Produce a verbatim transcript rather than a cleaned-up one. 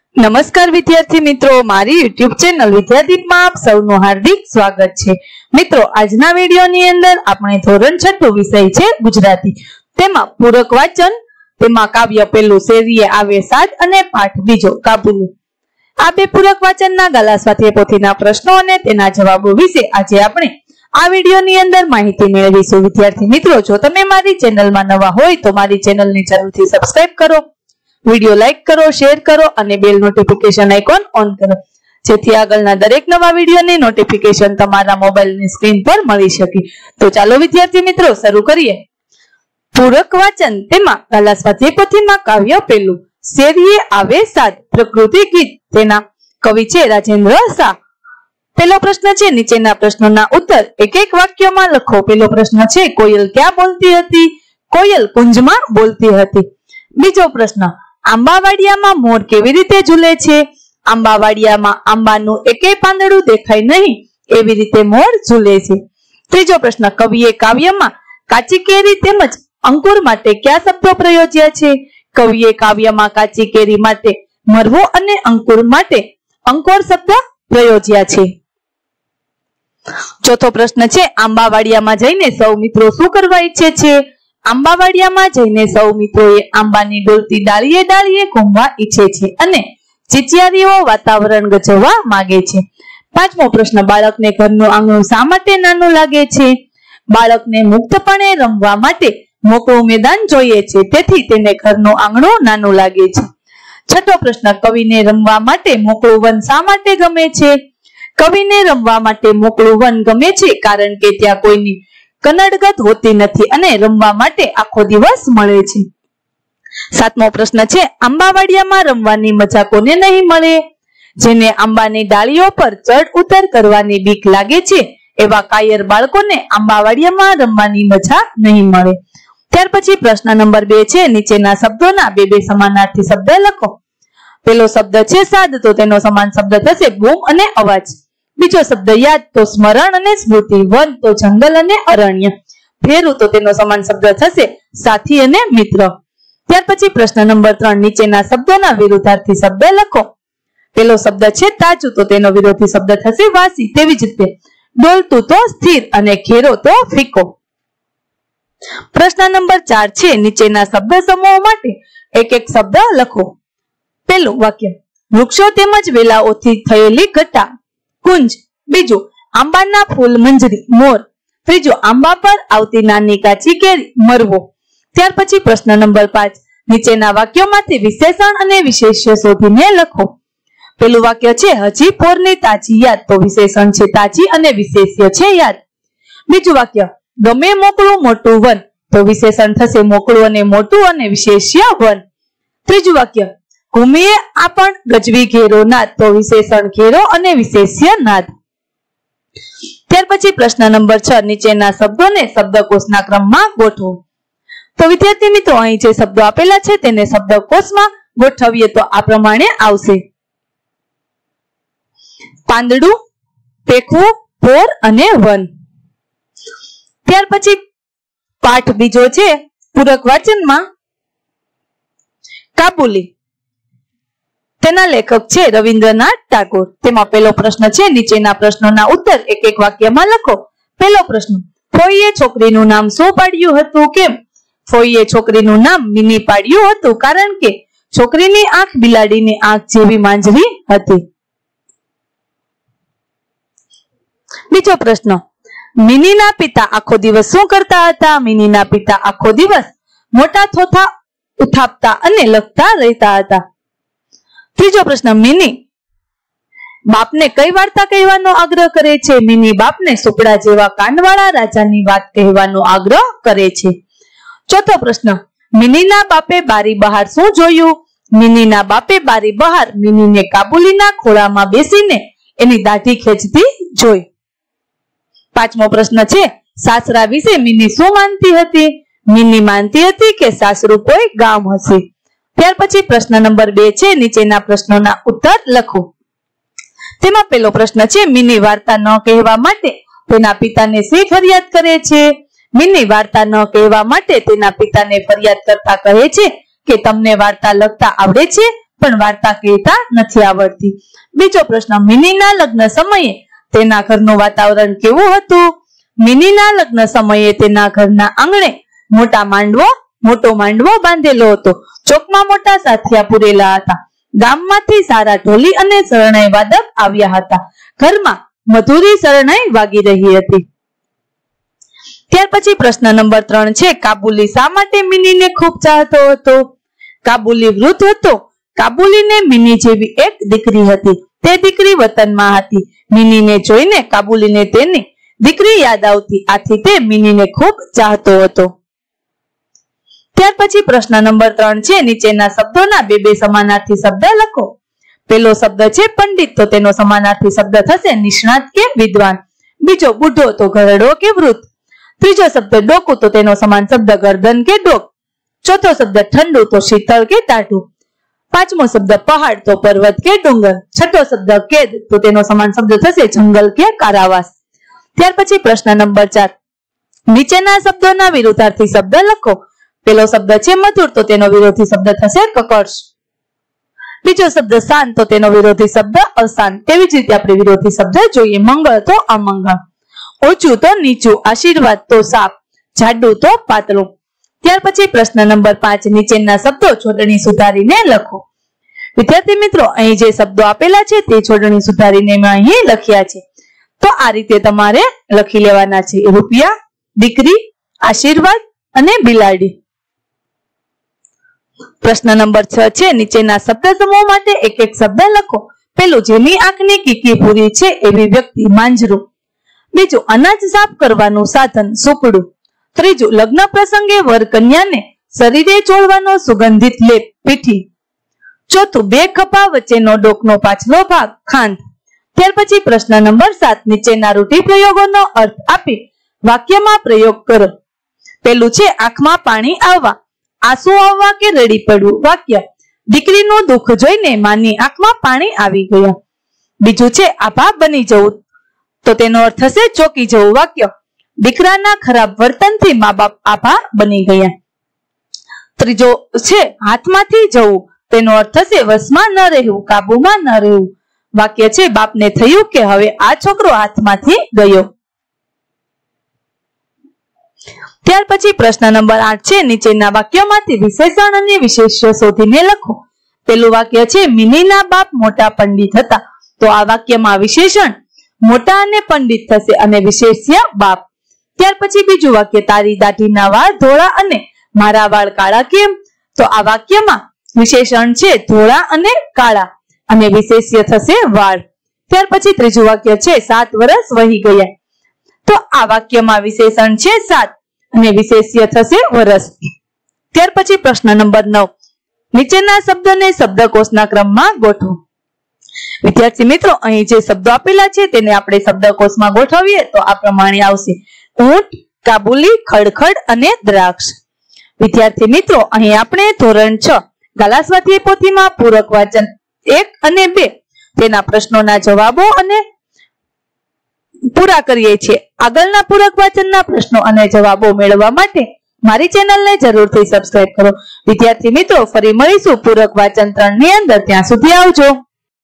नमस्कार विद्यार्थी मित्रों, मारी यूट्यूब चेनल विद्यादीप में आप सौનું हार्दिक स्वागत છે। મિત્રો, આજના વિડિયોની અંદર આપણે ધોરણ છઠ્ઠું વિષય છે ગુજરાતી, તેમાં પૂરક વાંચન, તેમાં કાવ્ય પહેલું શેરીએ આવે સાદ અને પાઠ બીજો કાબુલી, આ બે પૂરક વાંચનના ગાલા સ્વાધ્યાય પોથીના પ્રશ્નો અને તેના જવાબો વિશે આજે આપણે આ વિડિયોની અંદર માહિતી મેળવીશું। વિદ્યાર્થી મિત્રો, જો તમે મારી ચેનલમાં નવા હોય તો મારી ચેનલને જરૂરથી સબસ્ક્રાઇબ કરો, વિડિયો લાઈક કરો, શેર કરો અને બેલ નોટિફિકેશન આઇકોન ઓન કરો, જેથી આગળના દરેક નવા વિડિયોની નોટિફિકેશન તમારા મોબાઈલની સ્ક્રીન પર મળી શકે। તો ચાલો વિદ્યાર્થી મિત્રો શરૂ કરીએ। પૂરક વાંચન, તેમાં ગાલા સ્વાધ્યાય પોથીમાં કાવ્ય પહેલું શેરીએ આવે સાદ, પ્રકૃતિ ગીત, તેના કવિ છે રાજેન્દ્ર શાહ। પહેલો પ્રશ્ન છે, નીચેના પ્રશ્નોના ઉત્તર એક એક વાક્યમાં લખો। પહેલો પ્રશ્ન છે, કોયલ ક્યાં બોલતી હતી? કોયલ કુંજમાં બોલતી હતી। બીજો પ્રશ્ન, આંબાવાડિયામાં મોર કેવી રીતે ઝૂલે છે? આંબાવાડિયામાં આંબાનું એકેય પાંદડું દેખાય નહીં એવી રીતે મોર ઝૂલે છે। ત્રીજો પ્રશ્ન, કવિએ કાવ્યમાં કાચી કેરી તેમજ અંકુર માટે કયા શબ્દો પ્રયોજ્યા છે? કવિએ કાવ્યમાં કાચી કેરી માટે મરવો અને અંકુર માટે અંકોર શબ્દ પ્રયોજ્યા છે। ચોથો પ્રશ્ન છે, આંબાવાડિયામાં જઈને સૌ મિત્રો શું કરવા ઈચ્છે છે? આંબાવાડિયામાં જઈને સૌ મિત્રોએ આંબાની ડોલતી ડાળીએ ડાળીએ ઘૂમવા ઈચ્છે છે અને ચિચિયારીઓ વાતાવરણ ગજવવા માંગે છે। પાંચમો પ્રશ્ન, બાળકને ઘરનું આંગણું શા માટે નાનું લાગે છે? બાળકને મુક્તપણે રમવા માટે મોકળું મેદાન જોઈએ છે, તેથી તેને ઘરનું આંગણું નાનું લાગે છે। છઠ્ઠો પ્રશ્ન, કવિને રમવા માટે મોકળું વન શા માટે ગમે છે? કવિને રમવા માટે મોકળું વન ગમે છે કારણ કે ત્યાં કોઈની કનડગત હોતી નથી અને રમવા માટે આખો દિવસ મળે છે। સાતમો પ્રશ્ન છે, આંબાવાડિયામાં રમવાની મજા કોને નહીં મળે? જેને આંબાની ડાળીઓ પર ચડ ઉતર કરવાની બીક લાગે છે એવા કાયર બાળકોને આંબાવાડિયામાં રમવાની મજા નહીં મળે। ત્યાર પછી પ્રશ્ન નંબર બે છે, નીચેના શબ્દોના બે બે સમાનાર્થી શબ્દ લખો। પેલો શબ્દ છે સાદ, તો તેનો સમાન શબ્દ થશે બૂમ અને અવાજ। બીજો શબ્દ યાદ, તો સ્મરણ અને સ્મૃતિ। વન તો જંગલ અને અરણ્ય। ફેરું, તો તેનો સમાન શબ્દ થશે સાથી અને મિત્ર। ત્યાર પછી પ્રશ્ન નંબર ત્રણ, નીચેના શબ્દોના વિરુદ્ધાર્થી શબ્દ લખો। પેલો શબ્દ છે તાજું, તો તેનો વિરોધી શબ્દ થશે વાસી। તેવી જ રીતે ડોલતું તો સ્થિર અને ઘેરો તો ફીકો। પ્રશ્ન નંબર ચાર છે, નીચેના શબ્દ સમૂહ માટે એક એક શબ્દ લખો। પેલું વાક્ય, વૃક્ષો તેમજ વેલાઓથી થયેલી ઘટા, કુંજ। બીજું, આંબાના ફૂલ મંજરી, મોર। ત્રીજું, આંબા પર આવતી નાની કાચી કેરી, મરવો। ત્યાર પછી પ્રશ્ન નંબર પાંચ, નીચેના વાક્યોમાંથી વિશેષણ અને વિશેષ્ય શોધીને લખો। પેલું વાક્ય છે, હજી પોરની તાજી યાદ, તો વિશેષણ છે તાજી અને વિશેષ્ય છે યાદ। બીજું વાક્ય, ગમે મોકળું મોટું વન, તો વિશેષણ થશે મોકળું અને મોટું અને વિશેષ્ય વન। ત્રીજું વાક્ય, ઘૂમીએ આપણ ગજવી ઘેરો નાદ, તો વિશેષણ ઘેરો અને વિશેષ્ય નાદ। ત્યાર પછી પ્રશ્ન નંબર છ, નીચેના શબ્દોને શબ્દકોશના ક્રમમાં ગોઠવો। તો વિદ્યાર્થી મિત્રો, અહીં જે શબ્દો આપેલા છે તેને શબ્દકોશમાં ગોઠવીએ તો આ પ્રમાણે આવશે: પાંદડું, પેખવું, પોર અને વન। ત્યાર પછી પાઠ બીજો છે પૂરક વાચનમાં કાબુલી, તેના લેખક છે રવિન્દ્રનાથ ટાગોર। તેમાં પહેલો પ્રશ્ન છે, નીચેના પ્રશ્નોના ઉત્તર એક એક વાક્યમાં લખો। પહેલો પ્રશ્ન, ફોઈએ છોકરીનું નામ શું પાડ્યું હતું? કેમ? ફોઈએ છોકરીનું નામ મિની પાડ્યું હતું કારણ કે છોકરીની આંખ બિલાડીની આંખ જેવી માંજવી હતી। બીજો પ્રશ્ન, મિનીના પિતા આખો દિવસ શું કરતા હતા? મિનીના પિતા આખો દિવસ મોટા થોથા ઉઠાવતા અને લખતા રહેતા હતા। ત્રીજો પ્રશ્ન, મિની બાપને કઈ વાર્તા કહેવાનો આગ્રહ કરે છે? મિની બાપને સુપડા જેવા કાનવાળા રાજાની વાત કહેવાનો આગ્રહ કરે છે। ચોથો પ્રશ્ન, મિનીના બાપે બારી બહાર શું જોયું? મિનીના બાપે બારી બહાર મિનીને કાબુલીના ખોળામાં બેસીને એની દાઢી ખેંચતી જોઈ। પાંચમો પ્રશ્ન છે, સાસરા વિશે મિની શું માનતી હતી? મિની માનતી હતી કે સાસરું કોઈ ગામ હશે। ત્યાર પછી પ્રશ્ન નંબર બે છે, નીચેના પ્રશ્નોના ઉત્તર લખો। તેમાં પહેલો પ્રશ્ન છે, મિની વાર્તા ન કહેવા માટે તેના પિતાને શી ફરિયાદ કરે છે? મિની વાર્તા ન કહેવા માટે તેના પિતાને ફરિયાદ કરતા કહે છે કે તમને વાર્તા લખતા આવડે છે? પણ વાર્તા કહેતા નથી આવડતી. બીજો પ્રશ્ન, મિનીના લગ્ન સમયે તેના ઘરનું વાતાવરણ કેવું હતું? મિનીના લગ્ન સમયે તેના ઘરના આંગણે મોટા માંડવો મોટો માંડવો બાંધેલો હતો. ચોકમાં મોટા સાથિયા પૂરેલા હતા. ગામમાંથી સારા ઢોલી અને શરણાઈ વાદક આવ્યા હતા. ઘરમાં મધુરી શરણાઈ વાગી રહી હતી. ત્યાર પછી પ્રશ્ન નંબર ત્રણ છે, કાબુલી શા માટે મિનીને ખૂબ ચાહતો હતો? કાબુલી વૃદ્ધ હતો. કાબુલીને મિની જેવી એક દીકરી હતી. તે દીકરી વતનમાં હતી. મિનીને જોઈને કાબુલીને તેની દીકરી યાદ આવતી. આથી તે મિનીને ખૂબ ચાહતો હતો. ત્યાર પછી પ્રશ્ન નંબર ત્રણ છે, નીચેના શબ્દોના બે બે સમાનાર્થી શબ્દ લખો. પહેલો શબ્દ છે પંડિત, તો તેનો સમાનાર્થી શબ્દ થશે નિષ્ણાત કે વિદ્વાન. બીજો બુઢો, તો ઘરડો કે વૃદ્ધ. ત્રીજો શબ્દ ડોકું, તો તેનો સમાન શબ્દ ગરદન કે ડોક. ચોથો શબ્દ ઠંડુ, તો શીતળ કે ટાઢું. પાંચમો શબ્દ પહાડ, તો પર્વત કે ડુંગર. છઠ્ઠો શબ્દ કેદ, તો તેનો સમાન શબ્દ થશે જંગલ કે કારાવાસ. ત્યાર પછી પ્રશ્ન નંબર ચાર, નીચેના શબ્દોના વિરુદ્ધાર્થી શબ્દ લખો. પહેલો શબ્દ છે મધુર, તો તેનો વિરોધી શબ્દ થશે કકર્ષ. બીજો શબ્દ શાંત, તો તેનો વિરોધી શબ્દ અશાંત. તેવી જ રીતે આપણે વિરોધી શબ્દ જોઈએ. મંગળ, તો અમંગળ. ઊંચું, તો નીચું. આશીર્વાદ, તો સાપ. જાડું, તો પાતળું. ત્યાર પછી પ્રશ્ન નંબર પાંચ, નીચેના શબ્દો જોડણી સુધારીને લખો. વિદ્યાર્થી મિત્રો, અહીં જે શબ્દો આપેલા છે તે જોડણી સુધારીને મેં અહીં લખ્યા છે. તો આ રીતે તમારે લખી લેવાના છે. રૂપિયા, દીકરી, આશીર્વાદ અને બિલાડી. પ્રશ્ન નંબર છ છે, નીચેના શબ્દ સમૂહ માટે એક એક શબ્દ લખો. પેલું, જેની આંખની કીકી પૂરી છે એવી વ્યક્તિ, માંજરું. બીજું, અનાજ સાફ કરવાનું સાધન, સુપડું. ત્રીજું, લગ્ન પ્રસંગે વર કન્યાને શરીરે ચોળવાનો સુગંધિત લેપ, પીઠી. ચોથું, બે ખભા વચ્ચેનો ડોકનો પાછલો ભાગ, ખાંદ. ત્યાર પછી પ્રશ્ન નંબર સાત, નીચેના રૂઢિપ્રયોગોનો અર્થ આપી વાક્યમાં પ્રયોગ કરો. પેલું છે આંખમાં પાણી આવવા, આંસુ આવવા કે રડી પડવું. વાક્ય, દીકરીનું દુઃખ જોઈને માની આંખમાં પાણી આવી ગયા. બીજું છે આભા બની જવું, તો તેનો અર્થ થશે ચોકી જવું. વાક્ય, દીકરાના ખરાબ વર્તનથી મા બાપ આભા બની ગયા. ત્રીજો છે હાથમાંથી જવું, તેનો અર્થ થશે વશમાં ન રહેવું, કાબુમાં ન રહેવું. વાક્ય છે બાપને થયું કે હવે આ છોકરો હાથમાંથી ગયો. ત્યાર પછી પ્રશ્ન નંબર આઠ છે, નીચેના વાક્યોમાંથી વિશેષણ અને વિશેષ્ય શોધીને લખો. પેલું વાક્ય છે, મિનીના બાપ મોટા પંડિત હતા. તો આ વાક્યમાં વિશેષણ મોટા અને પંડિત થશે અને વિશેષ્ય બાપ. ત્યાર પછી બીજું વાક્ય, તારી દાઢીના વાળ ધોળા અને મારા વાળ કાળા કેમ? તો આ વાક્યમાં વિશેષણ છે ધોળા અને કાળા અને વિશેષ્ય થશે વાળ. ત્યાર પછી ત્રીજું વાક્ય છે, સાત વર્ષ વહી ગયા. તો આ વાક્યમાં વિશેષણ છે સાત અને વિશેષ્ય થશે વર્ષ. ત્યાર પછી પ્રશ્ન નંબર નવ, નીચેના શબ્દોને શબ્દકોશના ક્રમમાં ગોઠવો. વિદ્યાર્થી મિત્રો, અહીં જે શબ્દો આપેલા છે તેને આપણે શબ્દકોશમાં ગોઠવીએ તો આ પ્રમાણે આવશે. ઊંટ, કાબુલી, ખડખડ અને દ્રાક્ષ. વિદ્યાર્થી મિત્રો, અહીં આપણે ધોરણ છ ગાલા સ્વાધ્યાય પોથીમાં પૂરક વાચન એક અને બે તેના પ્રશ્નોના જવાબો અને પૂરા કરીએ છીએ. આગળના પૂરક વાચનના પ્રશ્નો અને જવાબો મેળવવા માટે મારી ચેનલને જરૂરથી સબસ્ક્રાઇબ કરો. વિદ્યાર્થી મિત્રો, ફરી મળીશું પૂરક વાચન ત્રણ ની અંદર. ત્યાં સુધી આવજો.